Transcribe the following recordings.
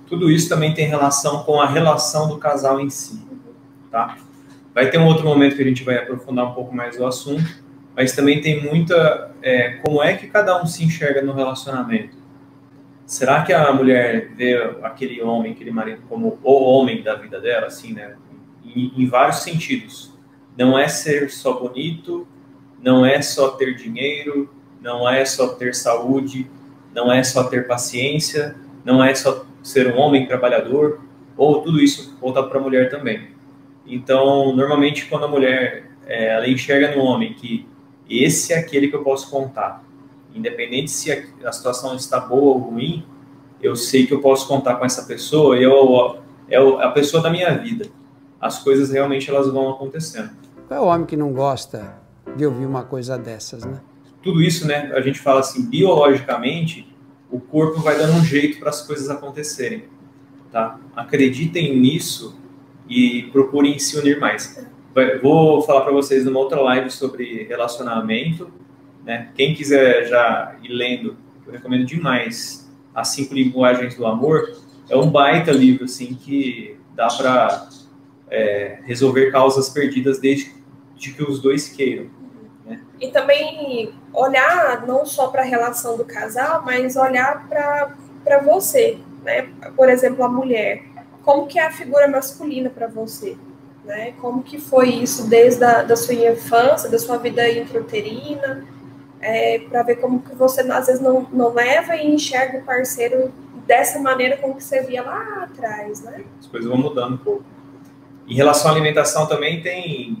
tudo isso também tem relação com a relação do casal em si, tá? Vai ter um outro momento que a gente vai aprofundar um pouco mais o assunto, mas também tem muita... como é que cada um se enxerga no relacionamento? Será que a mulher vê aquele homem, aquele marido, como o homem da vida dela, assim, né? Em vários sentidos. Não é ser só bonito, não é só ter dinheiro, não é só ter saúde, não é só ter paciência, não é só ser um homem trabalhador, ou tudo isso volta para a mulher também. Então, normalmente, quando a mulher ela enxerga no homem que esse é aquele que eu posso contar, independente se a situação está boa ou ruim, eu sei que eu posso contar com essa pessoa, é a pessoa da minha vida. As coisas realmente elas vão acontecendo. Qual é o homem que não gosta de ouvir uma coisa dessas, né? Tudo isso, né, a gente fala assim, biologicamente, o corpo vai dando um jeito para as coisas acontecerem, tá? Acreditem nisso e procurem se unir mais. Vou falar para vocês numa outra live sobre relacionamento, né? Quem quiser já ir lendo, eu recomendo demais As 5 Linguagens do Amor. É um baita livro, assim, que dá para resolver causas perdidas desde que os dois queiram. Né? E também olhar não só para a relação do casal, mas olhar para você, né? Por exemplo, a mulher. Como que é a figura masculina para você? Né? Como que foi isso desde da sua infância, da sua vida intrauterina, para ver como que você às vezes não leva e enxerga o parceiro dessa maneira como que você via lá atrás, né? As coisas vão mudando um pouco. Em relação à alimentação também tem...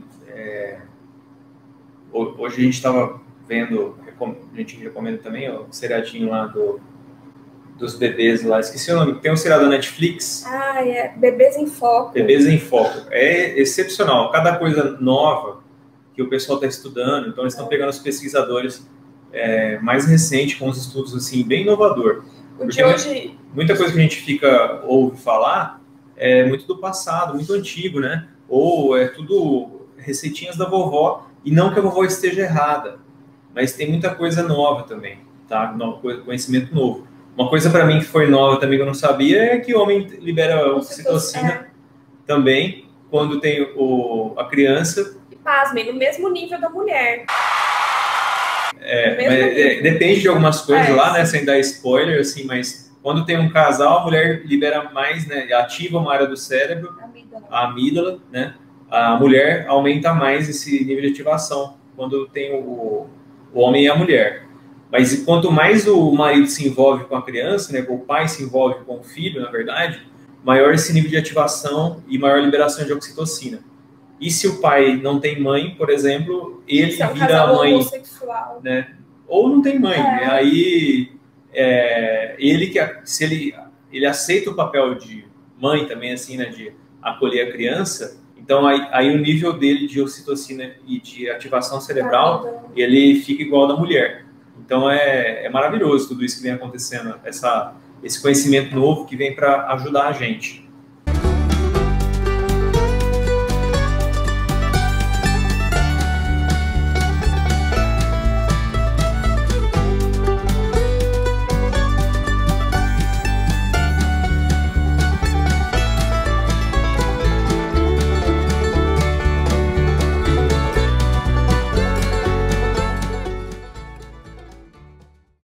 hoje a gente estava vendo, a gente recomenda também o seriadinho lá dos bebês lá, esqueci o nome, tem um seriado da Netflix. Bebês em Foco. Bebês em Foco. É excepcional. Cada coisa nova que o pessoal está estudando, então eles estão pegando os pesquisadores mais recentes, com os estudos assim, bem inovador. Porque hoje... muita coisa que a gente ouve falar é muito do passado, muito antigo, né? Ou é tudo receitinhas da vovó, e não que a vovó esteja errada, mas tem muita coisa nova também, tá? Conhecimento novo. Uma coisa para mim que foi nova também que eu não sabia é que o homem libera oxitocina também quando tem a criança. E pasmem, no mesmo nível da mulher. Depende de algumas coisas lá, né? Sem dar spoiler, assim, mas quando tem um casal, a mulher libera mais, né? Ativa uma área do cérebro, a amígdala, né? A mulher aumenta mais esse nível de ativação quando tem o homem e a mulher. Mas quanto mais o marido se envolve com a criança, né, o pai se envolve com o filho, na verdade, maior esse nível de ativação e maior liberação de oxitocina. E se o pai não tem mãe, por exemplo, ele vira a mãe, né? Ou não tem mãe, né? Aí se ele aceita o papel de mãe também, assim, né, de acolher a criança, então aí o nível dele de oxitocina e de ativação cerebral, ele fica igual ao da mulher. Então é maravilhoso tudo isso que vem acontecendo, esse conhecimento novo que vem para ajudar a gente.